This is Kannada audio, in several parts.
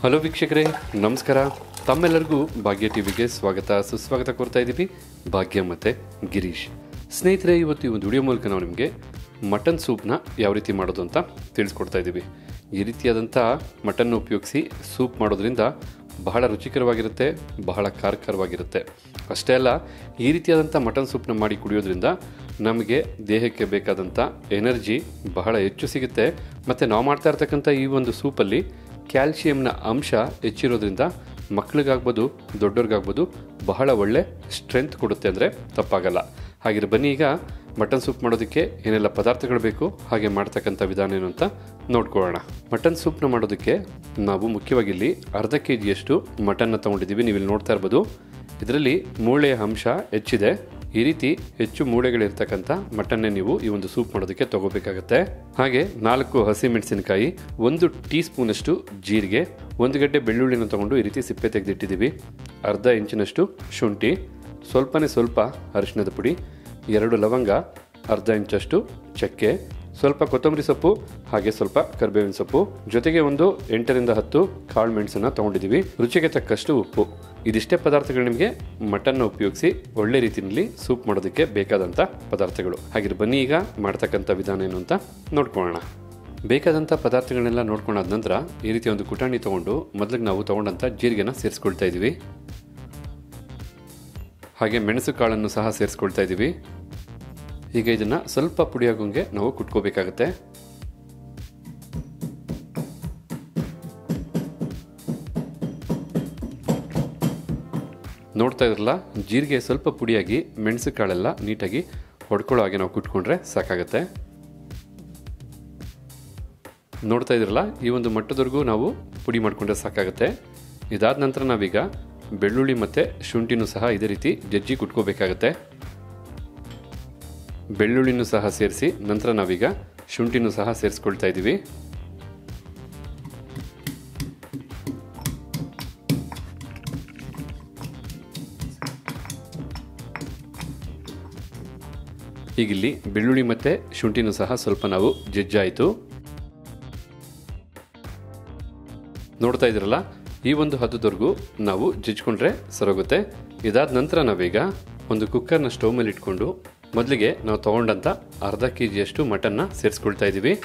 ಹಲೋ ವೀಕ್ಷಕರೇ, ನಮಸ್ಕಾರ. ತಮ್ಮೆಲ್ಲರಿಗೂ ಭಾಗ್ಯ ಟಿವಿಗೆ ಸ್ವಾಗತ ಸುಸ್ವಾಗತ ಕೋರ್ತಾ ಇದ್ದೀವಿ. ಭಾಗ್ಯ ಮತ್ತು ಗಿರೀಶ್. ಸ್ನೇಹಿತರೆ, ಇವತ್ತು ಈ ಒಂದು ವಿಡಿಯೋ ಮೂಲಕ ನಾವು ನಿಮಗೆ ಮಟನ್ ಸೂಪ್ನ ಯಾವ ರೀತಿ ಮಾಡೋದು ಅಂತ ತಿಳಿಸ್ಕೊಡ್ತಾ ಇದ್ದೀವಿ. ಈ ರೀತಿಯಾದಂಥ ಮಟನ್ನ ಉಪಯೋಗಿಸಿ ಸೂಪ್ ಮಾಡೋದ್ರಿಂದ ಬಹಳ ರುಚಿಕರವಾಗಿರುತ್ತೆ, ಬಹಳ ಖಾರಕರವಾಗಿರುತ್ತೆ. ಅಷ್ಟೇ ಅಲ್ಲ, ಈ ರೀತಿಯಾದಂಥ ಮಟನ್ ಸೂಪ್ನ ಮಾಡಿ ಕುಡಿಯೋದ್ರಿಂದ ನಮಗೆ ದೇಹಕ್ಕೆ ಬೇಕಾದಂಥ ಎನರ್ಜಿ ಬಹಳ ಹೆಚ್ಚು ಸಿಗುತ್ತೆ. ಮತ್ತು ನಾವು ಮಾಡ್ತಾ ಇರ್ತಕ್ಕಂಥ ಈ ಒಂದು ಸೂಪಲ್ಲಿ ಕ್ಯಾಲ್ಶಿಯಂನ ಅಂಶ ಹೆಚ್ಚಿರೋದ್ರಿಂದ ಮಕ್ಕಳಿಗಾಗ್ಬೋದು, ದೊಡ್ಡವ್ರಿಗಾಗ್ಬೋದು ಬಹಳ ಒಳ್ಳೆ ಸ್ಟ್ರೆಂತ್ ಕೊಡುತ್ತೆ ಅಂದರೆ ತಪ್ಪಾಗಲ್ಲ. ಹಾಗೆ ಬನ್ನಿ, ಈಗ ಮಟನ್ ಸೂಪ್ ಮಾಡೋದಕ್ಕೆ ಏನೆಲ್ಲ ಪದಾರ್ಥಗಳು ಬೇಕು, ಹಾಗೆ ಮಾಡ್ತಕ್ಕಂಥ ವಿಧಾನ ಏನು ಅಂತ ನೋಡ್ಕೊಳ್ಳೋಣ. ಮಟನ್ ಸೂಪ್ನ ಮಾಡೋದಕ್ಕೆ ನಾವು ಮುಖ್ಯವಾಗಿ ಇಲ್ಲಿ ಅರ್ಧ ಕೆಜಿಯಷ್ಟು ಮಟನ್ನ ತೊಗೊಂಡಿದ್ದೀವಿ. ನೀವು ಇಲ್ಲಿ ನೋಡ್ತಾ ಇರ್ಬೋದು, ಇದರಲ್ಲಿ ಮೂಳೆಯ ಅಂಶ ಹೆಚ್ಚಿದೆ. ಈ ರೀತಿ ಹೆಚ್ಚು ಮೂಳೆಗಳಿರ್ತಕ್ಕಂಥ ಮಟನ್ನೇ ನೀವು ಈ ಒಂದು ಸೂಪ್ ಮಾಡೋದಕ್ಕೆ ತಗೋಬೇಕಾಗತ್ತೆ. ಹಾಗೆ 4 ಹಸಿಮೆಣಸಿನಕಾಯಿ, 1 ಟೀ ಸ್ಪೂನಷ್ಟು ಜೀರಿಗೆ, 1 ಗಡ್ಡೆ ಬೆಳ್ಳುಳ್ಳಿನ ತಗೊಂಡು ಈ ರೀತಿ ಸಿಪ್ಪೆ ತೆಗೆದಿಟ್ಟಿದ್ದೀವಿ. ಅರ್ಧ ಇಂಚಿನಷ್ಟು ಶುಂಠಿ, ಸ್ವಲ್ಪ ಅರಿಶಿಣದ ಪುಡಿ, 2 ಲವಂಗ, ಅರ್ಧ ಇಂಚಷ್ಟು ಚಕ್ಕೆ, ಸ್ವಲ್ಪ ಕೊತ್ತಂಬರಿ ಸೊಪ್ಪು, ಹಾಗೆ ಸ್ವಲ್ಪ ಕರಿಬೇವಿನ ಸೊಪ್ಪು, ಜೊತೆಗೆ 8 ರಿಂದ 10 ಕಾಳು ಮೆಣಸನ್ನ ತಗೊಂಡಿದ್ದೀವಿ. ರುಚಿಗೆ ತಕ್ಕಷ್ಟು ಉಪ್ಪು. ಇದಿಷ್ಟೇ ಪದಾರ್ಥಗಳು ನಿಮಗೆ ಮಟನ್ನ ಉಪಯೋಗಿಸಿ ಒಳ್ಳೆ ರೀತಿಯಲ್ಲಿ ಸೂಪ್ ಮಾಡೋದಕ್ಕೆ ಬೇಕಾದಂಥ ಪದಾರ್ಥಗಳು. ಹಾಗೆ ಬನ್ನಿ, ಈಗ ಮಾಡ್ತಕ್ಕಂಥ ವಿಧಾನ ಏನು ಅಂತ ನೋಡ್ಕೊಳ್ಳೋಣ. ಬೇಕಾದಂಥ ಪದಾರ್ಥಗಳನ್ನೆಲ್ಲ ನೋಡ್ಕೊಂಡಾದ ನಂತರ ಈ ರೀತಿ ಒಂದು ಕುಟಾಣಿ ತೊಗೊಂಡು ಮೊದಲಿಗೆ ನಾವು ತೊಗೊಂಡಂಥ ಜೀರಿಗೆನ ಸೇರಿಸ್ಕೊಳ್ತಾ ಇದ್ದೀವಿ. ಹಾಗೆ ಮೆಣಸು ಕಾಳನ್ನು ಸಹ ಸೇರಿಸ್ಕೊಳ್ತಾ ಇದ್ದೀವಿ. ಈಗ ಇದನ್ನು ಸ್ವಲ್ಪ ಪುಡಿಯಾಗೋಂಗೆ ನಾವು ಕುಟ್ಕೋಬೇಕಾಗತ್ತೆ. ನೋಡ್ತಾ ಇದ್ರಲ್ಲ, ಜೀರಿಗೆ ಸ್ವಲ್ಪ ಪುಡಿಯಾಗಿ ಮೆಣಸು ಕಾಳೆಲ್ಲ ನೀಟಾಗಿ ಹೊಡ್ಕೊಳ್ಳೋ ಹಾಗೆ ನಾವು ಕುಟ್ಕೊಂಡ್ರೆ ಸಾಕಾಗತ್ತೆ. ನೋಡ್ತಾ ಇದ್ರಲ್ಲ, ಈ ಒಂದು ಮಟ್ಟದವರೆಗೂ ನಾವು ಪುಡಿ ಮಾಡಿಕೊಂಡ್ರೆ ಸಾಕಾಗತ್ತೆ. ಇದಾದ ನಂತರ ನಾವೀಗ ಬೆಳ್ಳುಳ್ಳಿ ಮತ್ತು ಶುಂಠಿನೂ ಸಹ ಇದೇ ರೀತಿ ಜಜ್ಜಿ ಕುಟ್ಕೋಬೇಕಾಗತ್ತೆ. ಬೆಳ್ಳುಳ್ಳಿನೂ ಸಹ ಸೇರಿಸಿ ನಂತರ ನಾವೀಗ ಶುಂಠಿನೂ ಸಹ ಸೇರಿಸ್ಕೊಳ್ತಾ ಇದ್ದೀವಿ. ಈಗಿಲ್ಲಿ ಬೆಳ್ಳುಳ್ಳಿ ಮತ್ತು ಶುಂಠಿನೂ ಸಹ ಸ್ವಲ್ಪ ನಾವು ಜಜ್ಜಾಯಿತು. ನೋಡ್ತಾ ಇದ್ರಲ್ಲ, ಈ ಒಂದು ಹದದವರೆಗೂ ನಾವು ಜಜ್ಕೊಂಡ್ರೆ ಸರೋಗುತ್ತೆ. ಇದಾದ ನಂತರ ನಾವೀಗ ಒಂದು ಕುಕ್ಕರ್ನ ಸ್ಟವ್ ಮೇಲೆ ಇಟ್ಕೊಂಡು ಮೊದಲಿಗೆ ನಾವು ತಗೊಂಡಂಥ ಅರ್ಧ ಕೆಜಿಯಷ್ಟು ಮಟನ್ನ ಸೇರಿಸ್ಕೊಳ್ತಾ ಇದ್ದೀವಿ.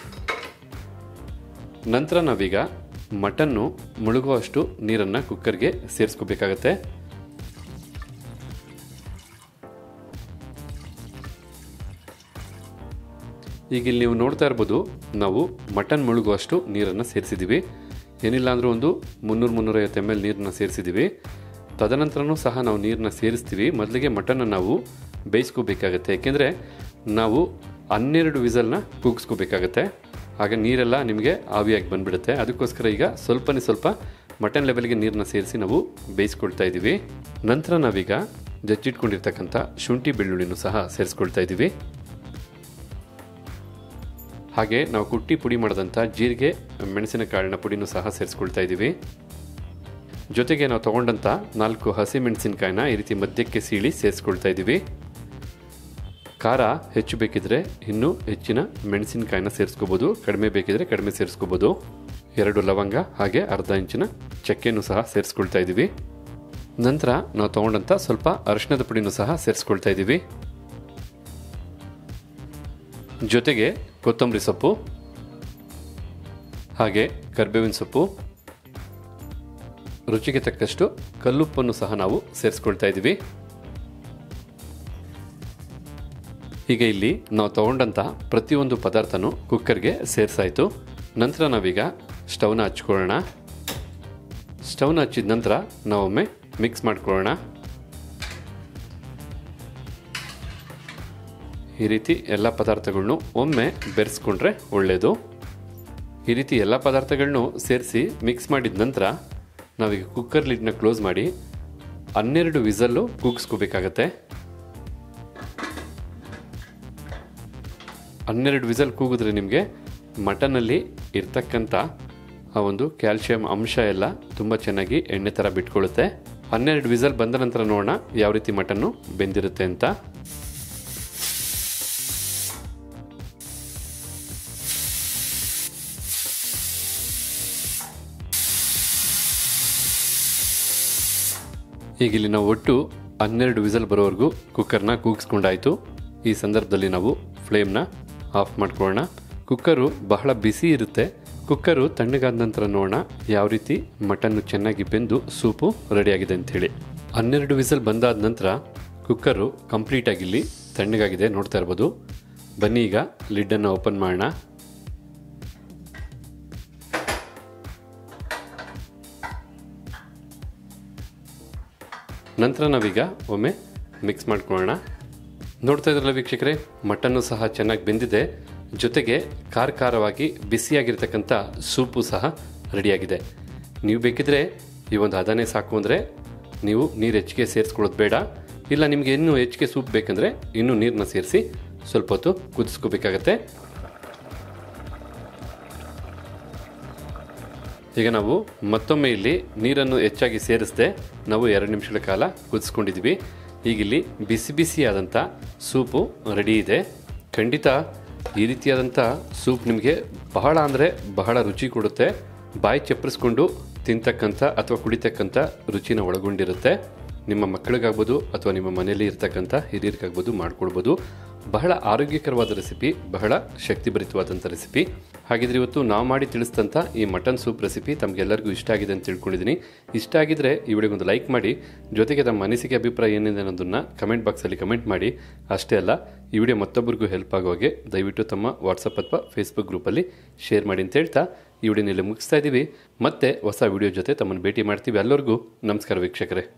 ನಂತರ ನಾವೀಗ ಮಟನ್ನು ಮುಳುಗುವಷ್ಟು ನೀರನ್ನು ಕುಕ್ಕರ್ಗೆ ಸೇರಿಸ್ಕೋಬೇಕಾಗತ್ತೆ. ಈಗ ಇಲ್ಲಿ ನೀವು ನೋಡ್ತಾ ಇರ್ಬೋದು, ನಾವು ಮಟನ್ ಮುಳುಗುವಷ್ಟು ನೀರನ್ನು ಸೇರಿಸಿದ್ದೀವಿ. ಏನಿಲ್ಲ ಅಂದರೂ ಒಂದು 300-350 ml ನೀರನ್ನ ಸೇರಿಸಿದ್ದೀವಿ. ತದನಂತರನೂ ಸಹ ನಾವು ನೀರನ್ನ ಸೇರಿಸ್ತೀವಿ. ಮೊದಲಿಗೆ ಮಟನ್ನ ನಾವು ಬೇಯಿಸ್ಕೋಬೇಕಾಗತ್ತೆ, ಏಕೆಂದರೆ ನಾವು 12 ವಿಸಲ್ನ ಕೂಗಿಸ್ಕೋಬೇಕಾಗತ್ತೆ. ಆಗ ನೀರೆಲ್ಲ ನಿಮಗೆ ಆವಿಯಾಗಿ ಬಂದುಬಿಡುತ್ತೆ. ಅದಕ್ಕೋಸ್ಕರ ಈಗ ಸ್ವಲ್ಪ ಮಟನ್ ಲೆವೆಲ್ಗೆ ನೀರನ್ನ ಸೇರಿಸಿ ನಾವು ಬೇಯಿಸ್ಕೊಳ್ತಾ ಇದ್ದೀವಿ. ನಂತರ ನಾವೀಗ ಜಜ್ಜಿಟ್ಕೊಂಡಿರ್ತಕ್ಕಂಥ ಶುಂಠಿ ಬೆಳ್ಳುಳ್ಳಿನೂ ಸಹ ಸೇರಿಸ್ಕೊಳ್ತಾ ಇದ್ದೀವಿ. ಹಾಗೆ ನಾವು ಕುಟ್ಟಿ ಪುಡಿ ಮಾಡಿದಂಥ ಜೀರಿಗೆ ಮೆಣಸಿನಕಾಳಿನ ಪುಡಿನೂ ಸಹ ಸೇರಿಸ್ಕೊಳ್ತಾ ಇದ್ದೀವಿ. ಜೊತೆಗೆ ನಾವು ತೊಗೊಂಡಂಥ 4 ಹಸಿಮೆಣಸಿನಕಾಯಿನ ಈ ರೀತಿ ಮಧ್ಯಕ್ಕೆ ಸೀಳಿ ಸೇರಿಸ್ಕೊಳ್ತಾ ಇದ್ದೀವಿ. ಖಾರ ಹೆಚ್ಚು ಬೇಕಿದ್ರೆ ಇನ್ನೂ ಹೆಚ್ಚಿನ ಮೆಣಸಿನಕಾಯಿನ ಸೇರಿಸ್ಕೋಬೋದು, ಕಡಿಮೆ ಬೇಕಿದ್ರೆ ಕಡಿಮೆ ಸೇರಿಸ್ಕೋಬೋದು. 2 ಲವಂಗ ಹಾಗೆ ಅರ್ಧ ಇಂಚಿನ ಚಕ್ಕೆನೂ ಸಹ ಸೇರಿಸ್ಕೊಳ್ತಾ ಇದ್ದೀವಿ. ನಂತರ ನಾವು ತೊಗೊಂಡಂಥ ಸ್ವಲ್ಪ ಅರಿಶಿಣದ ಪುಡಿನೂ ಸಹ ಸೇರಿಸ್ಕೊಳ್ತಾ ಇದ್ದೀವಿ. ಜೊತೆಗೆ ಕೊತ್ತಂಬರಿ ಸೊಪ್ಪು ಹಾಗೆ ಕರಿಬೇವಿನ ಸೊಪ್ಪು, ರುಚಿಗೆ ತಕ್ಕಷ್ಟು ಕಲ್ಲುಪ್ಪನ್ನು ಸಹ ನಾವು ಸೇರಿಸ್ಕೊಳ್ತಾ ಇದ್ದೀವಿ. ಈಗ ಇಲ್ಲಿ ನಾವು ತಗೊಂಡಂಥ ಪ್ರತಿಯೊಂದು ಪದಾರ್ಥನೂ ಕುಕ್ಕರ್ಗೆ ಸೇರಿಸಾಯಿತು. ನಂತರ ನಾವೀಗ ಸ್ಟವ್ನ ಹಚ್ಕೊಳ್ಳೋಣ. ಸ್ಟವ್ನ ಹಚ್ಚಿದ ನಂತರ ನಾವೊಮ್ಮೆ ಮಿಕ್ಸ್ ಮಾಡ್ಕೊಳ್ಳೋಣ. ಈ ರೀತಿ ಎಲ್ಲ ಪದಾರ್ಥಗಳನ್ನೂ ಒಮ್ಮೆ ಬೆರೆಸ್ಕೊಂಡ್ರೆ ಒಳ್ಳೆಯದು. ಈ ರೀತಿ ಎಲ್ಲ ಪದಾರ್ಥಗಳನ್ನೂ ಸೇರಿಸಿ ಮಿಕ್ಸ್ ಮಾಡಿದ ನಂತರ ನಾವೀಗ ಕುಕ್ಕರ್ ಲಿಡ್ನ ಕ್ಲೋಸ್ ಮಾಡಿ 12 ವಿಸಲ್ಲು ಕೂಗಿಸ್ಕೋಬೇಕಾಗತ್ತೆ. 12 ವಿಸಲ್ ಕೂಗಿದ್ರೆ ನಿಮಗೆ ಮಟನ್ನಲ್ಲಿ ಇರ್ತಕ್ಕಂಥ ಆ ಒಂದು ಕ್ಯಾಲ್ಶಿಯಂ ಅಂಶ ಎಲ್ಲ ತುಂಬ ಚೆನ್ನಾಗಿ ಎಣ್ಣೆ ಥರ ಬಿಟ್ಕೊಳ್ಳುತ್ತೆ. 12 ವಿಸಲ್ ಬಂದ ನಂತರ ನೋಡೋಣ ಯಾವ ರೀತಿ ಮಟನ್ನು ಬೆಂದಿರುತ್ತೆ ಅಂತ. ಈಗ ಇಲ್ಲಿ ನಾವು ಒಟ್ಟು 12 ವಿಸಲ್ ಬರೋವರೆಗೂ ಕುಕ್ಕರ್ನ ಕೂಗಿಸ್ಕೊಂಡಾಯಿತು. ಈ ಸಂದರ್ಭದಲ್ಲಿ ನಾವು ಫ್ಲೇಮ್ನ ಆಫ್ ಮಾಡ್ಕೊಳ್ಳೋಣ. ಕುಕ್ಕರು ಬಹಳ ಬಿಸಿ ಇರುತ್ತೆ. ಕುಕ್ಕರು ತಣ್ಣಗಾದ ನಂತರ ನೋಡೋಣ ಯಾವ ರೀತಿ ಮಟನ್ನು ಚೆನ್ನಾಗಿ ಬೆಂದು ಸೂಪು ರೆಡಿಯಾಗಿದೆ ಅಂಥೇಳಿ. 12 ವಿಸಲ್ ಬಂದಾದ ನಂತರ ಕುಕ್ಕರು ಕಂಪ್ಲೀಟಾಗಿ ಇಲ್ಲಿ ತಣ್ಣಗಾಗಿದೆ, ನೋಡ್ತಾ ಇರ್ಬೋದು. ಬನ್ನಿ ಈಗ ಲಿಡ್ಡನ್ನು ಓಪನ್ ಮಾಡೋಣ. ನಂತರ ನಾವೀಗ ಒಮ್ಮೆ ಮಿಕ್ಸ್ ಮಾಡ್ಕೊಳ್ಳೋಣ. ನೋಡ್ತಾ ಇದ್ರಲ್ಲ ವೀಕ್ಷಕರೇ, ಮಟನ್ನು ಸಹ ಚೆನ್ನಾಗಿ ಬೆಂದಿದೆ, ಜೊತೆಗೆ ಖಾರವಾಗಿ ಬಿಸಿಯಾಗಿರ್ತಕ್ಕಂಥ ಸೂಪು ಸಹ ರೆಡಿಯಾಗಿದೆ. ನೀವು ಬೇಕಿದ್ರೆ ಈ ಒಂದು ಹದನೇ ಸಾಕು ಅಂದರೆ ನೀವು ನೀರು ಹೆಚ್ಚಿಗೆ ಸೇರಿಸ್ಕೊಳ್ಳೋದು ಬೇಡ. ಇಲ್ಲ ನಿಮಗೆ ಇನ್ನೂ ಹೆಚ್ಚಿಗೆ ಸೂಪ್ ಬೇಕಂದರೆ ಇನ್ನೂ ನೀರನ್ನ ಸೇರಿಸಿ ಸ್ವಲ್ಪ ಹೊತ್ತು ಕುದಿಸ್ಕೋಬೇಕಾಗತ್ತೆ. ಈಗ ನಾವು ಮತ್ತೊಮ್ಮೆ ಇಲ್ಲಿ ನೀರನ್ನು ಹೆಚ್ಚಾಗಿ ಸೇರಿಸದೆ ನಾವು 2 ನಿಮಿಷಗಳ ಕಾಲ ಕುದಿಸ್ಕೊಂಡಿದ್ದೀವಿ. ಈಗ ಇಲ್ಲಿ ಬಿಸಿಯಾದಂಥ ಸೂಪು ರೆಡಿ ಇದೆ. ಖಂಡಿತ ಈ ರೀತಿಯಾದಂಥ ಸೂಪ್ ನಿಮಗೆ ಬಹಳ ಅಂದರೆ ಬಹಳ ರುಚಿ ಕೊಡುತ್ತೆ. ಬಾಯಿ ಚಪ್ಪರಿಸ್ಕೊಂಡು ತಿಂತಕ್ಕಂಥ ಅಥವಾ ಕುಡಿತಕ್ಕಂಥ ರುಚಿನ ಒಳಗೊಂಡಿರುತ್ತೆ. ನಿಮ್ಮ ಮಕ್ಕಳಿಗಾಗ್ಬೋದು ಅಥವಾ ನಿಮ್ಮ ಮನೆಯಲ್ಲಿ ಇರ್ತಕ್ಕಂಥ ಹಿರಿಯರಿಗಾಗ್ಬೋದು ಮಾಡ್ಕೊಡ್ಬೋದು. ಬಹಳ ಆರೋಗ್ಯಕರವಾದ ರೆಸಿಪಿ, ಬಹಳ ಶಕ್ತಿಭರಿತವಾದಂಥ ರೆಸಿಪಿ. ಹಾಗಿದ್ರೆ ಇವತ್ತು ನಾವು ಮಾಡಿ ತಿಳಿಸಿದಂಥ ಈ ಮಟನ್ ಸೂಪ್ ರೆಸಿಪಿ ತಮಗೆಲ್ಲರಿಗೂ ಇಷ್ಟ ಆಗಿದೆ ಅಂತ ತಿಳ್ಕೊಂಡಿದ್ದೀನಿ. ಇಷ್ಟ ಆಗಿದ್ರೆ ಈ ವಿಡಿಯೋಗೊಂದು ಲೈಕ್ ಮಾಡಿ, ಜೊತೆಗೆ ತಮ್ಮ ಅನಿಸಿಕೆ ಅಭಿಪ್ರಾಯ ಏನಿದೆ ಅನ್ನೋದನ್ನು ಕಮೆಂಟ್ ಬಾಕ್ಸಲ್ಲಿ ಕಮೆಂಟ್ ಮಾಡಿ. ಅಷ್ಟೇ ಅಲ್ಲ, ಈ ವಿಡಿಯೋ ಮತ್ತೊಬ್ಬರಿಗೂ ಹೆಲ್ಪ್ ಆಗೋ ಹಾಗೆ ದಯವಿಟ್ಟು ತಮ್ಮ ವಾಟ್ಸಪ್ ಅಥವಾ ಫೇಸ್ಬುಕ್ ಗ್ರೂಪಲ್ಲಿ ಶೇರ್ ಮಾಡಿ ಅಂತ ಹೇಳ್ತಾ ಈ ವಿಡಿಯೋನಲ್ಲಿ ಮುಗಿಸ್ತಾ ಇದ್ದೀವಿ. ಮತ್ತೆ ಹೊಸ ವಿಡಿಯೋ ಜೊತೆ ತಮ್ಮನ್ನು ಭೇಟಿ ಮಾಡ್ತೀವಿ. ಎಲ್ಲರಿಗೂ ನಮಸ್ಕಾರ ವೀಕ್ಷಕರೇ.